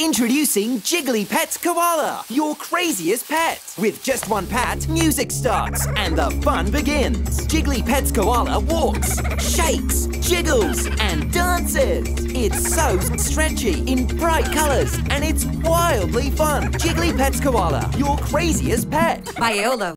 Introducing Jiggly Pets Koala, your craziest pet. With just one pat, music starts and the fun begins. Jiggly Pets Koala walks, shakes, jiggles and dances. It's so stretchy in bright colours and it's wildly fun. Jiggly Pets Koala, your craziest pet. By Eolo.